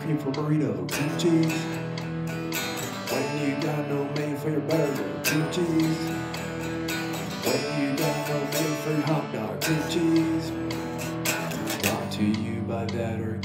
me for burrito, cream cheese. When you got no mayo for your burger, cream cheese. When you got no mayo for your hot dog, cream cheese. Brought to you by Better